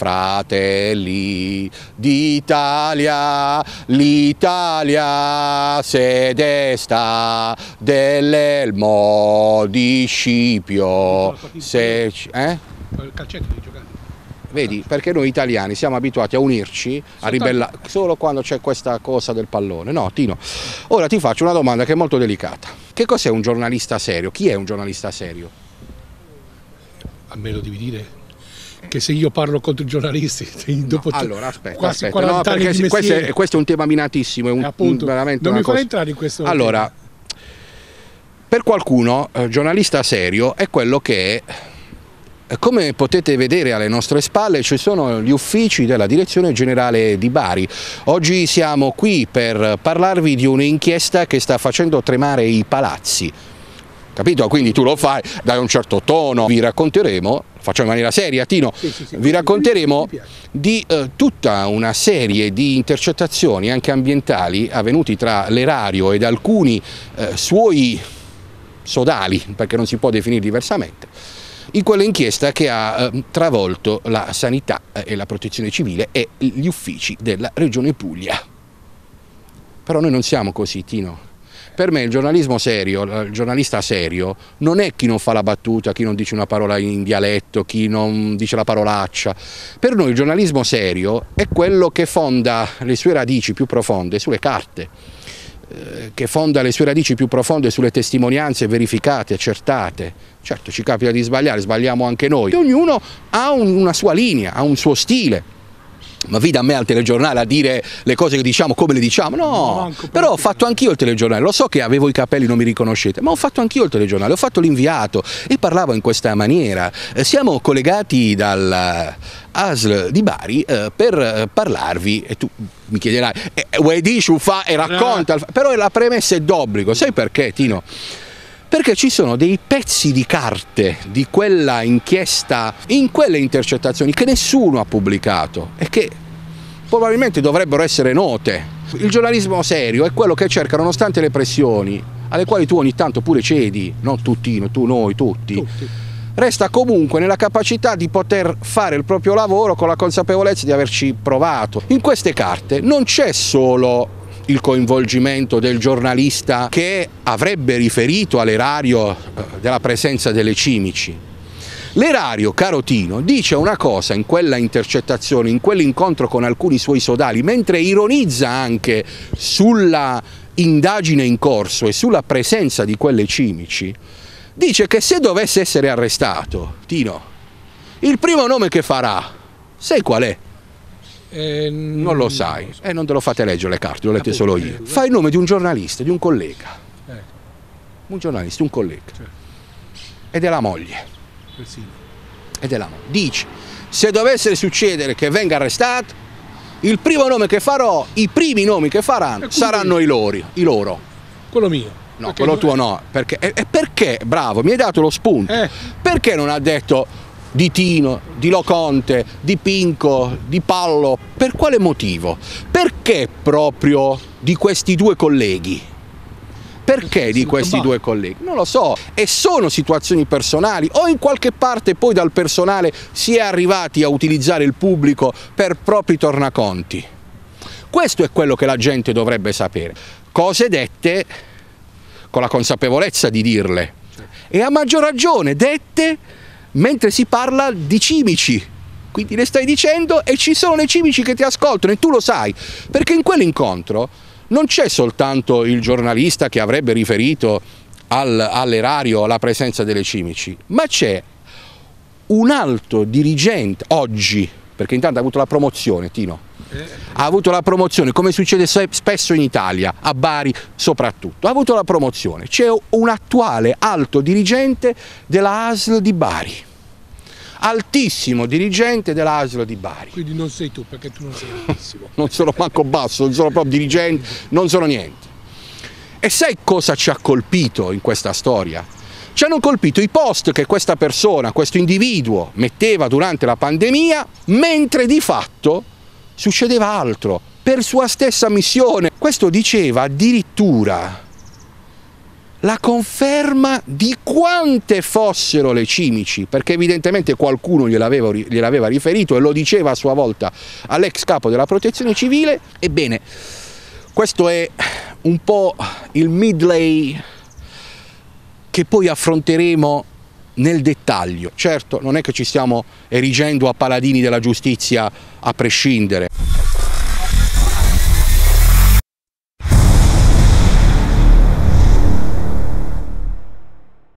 fratelli d'Italia, l'Italia sede sta dell'elmo di Scipio. Se, Il calcetto di giocare. Vedi, perché noi italiani siamo abituati a unirci, a ribellare solo quando c'è questa cosa del pallone. No, Tino, ora ti faccio una domanda che è molto delicata. Che cos'è un giornalista serio? Chi è un giornalista serio? A me lo devi dire che se io parlo contro i giornalisti dopo allora aspetta, quasi aspetta. 40 No, perché anni di mestiere, questo è un tema minatissimo, è appunto, veramente non una mi cosa. farei entrare in questo Allora, tema. per qualcuno giornalista serio è quello che è, come potete vedere alle nostre spalle ci sono gli uffici della Direzione Generale di Bari. Oggi siamo qui per parlarvi di un'inchiesta che sta facendo tremare i palazzi. Capito? Quindi tu lo fai, dai un certo tono, vi racconteremo, facciamo in maniera seria Tino, Sì, vi racconteremo di tutta una serie di intercettazioni anche ambientali avvenuti tra l'erario ed alcuni suoi sodali, perché non si può definire diversamente, in quell'inchiesta che ha travolto la sanità e la protezione civile e gli uffici della Regione Puglia. Però noi non siamo così, Tino. Per me il giornalismo serio, il giornalista serio, non è chi non fa la battuta, chi non dice una parola in dialetto, chi non dice la parolaccia. Per noi il giornalismo serio è quello che fonda le sue radici più profonde sulle carte, che fonda le sue radici più profonde sulle testimonianze verificate, accertate. Certo, ci capita di sbagliare, sbagliamo anche noi. E ognuno ha una sua linea, ha un suo stile. Ma vi da me al telegiornale a dire le cose che diciamo come le diciamo? No, però ho fatto anch'io il telegiornale, lo so che avevo i capelli, non mi riconoscete, ma ho fatto anch'io il telegiornale, ho fatto l'inviato e parlavo in questa maniera. Siamo collegati dal ASL di Bari per parlarvi, e tu mi chiederai, vuoi dire, fa e racconta, però la premessa è d'obbligo, sai perché Tino? Perché ci sono dei pezzi di carte di quella inchiesta, in quelle intercettazioni che nessuno ha pubblicato e che probabilmente dovrebbero essere note. Il giornalismo serio è quello che cerca, nonostante le pressioni, alle quali tu ogni tanto pure cedi, non tu Tino, tu, noi, tutti, resta comunque nella capacità di poter fare il proprio lavoro con la consapevolezza di averci provato. In queste carte non c'è solo il coinvolgimento del giornalista che avrebbe riferito all'erario della presenza delle cimici. L'erario, caro Tino, dice una cosa in quella intercettazione, in quell'incontro con alcuni suoi sodali, mentre ironizza anche sulla indagine in corso e sulla presenza di quelle cimici, dice che se dovesse essere arrestato, Tino, il primo nome che farà, sai qual è? Non lo sai, e non te lo fate leggere le carte, lo lette solo io. Fa il nome di un giornalista, di un collega. Un giornalista, un collega. Ed è la moglie. Ed è la moglie. Dice, se dovesse succedere che venga arrestato, il primo nome che farò, i primi nomi che faranno saranno i loro. Quello mio. No, quello tuo no, perché, bravo, mi hai dato lo spunto. Perché non ha detto di Tino, di Loconte, di Pinco, di Pallo? Per quale motivo? Perché proprio di questi due colleghi? Perché di questi due colleghi? Non lo so, e sono situazioni personali o in qualche parte poi dal personale si è arrivati a utilizzare il pubblico per propri tornaconti? Questo è quello che la gente dovrebbe sapere. Cose dette con la consapevolezza di dirle e a maggior ragione dette mentre si parla di cimici, quindi le stai dicendo e ci sono le cimici che ti ascoltano e tu lo sai, perché in quell'incontro non c'è soltanto il giornalista che avrebbe riferito all'erario la presenza delle cimici, ma c'è un alto dirigente, oggi, perché intanto ha avuto la promozione, Tino, ha avuto la promozione, come succede spesso in Italia, a Bari soprattutto, ha avuto la promozione, c'è un attuale alto dirigente della ASL di Bari, altissimo dirigente della ASL di Bari. Quindi non sei tu, perché tu non sei altissimo. Non sono manco basso, non sono proprio dirigente, non sono niente. E sai cosa ci ha colpito in questa storia? Ci hanno colpito i post che questa persona, questo individuo metteva durante la pandemia, mentre di fatto succedeva altro, per sua stessa missione. Questo diceva addirittura la conferma di quante fossero le cimici, perché evidentemente qualcuno gliel'aveva riferito e lo diceva a sua volta all'ex capo della Protezione Civile. Ebbene, questo è un po' il midlay che poi affronteremo nel dettaglio. Certo, non è che ci stiamo erigendo a paladini della giustizia a prescindere.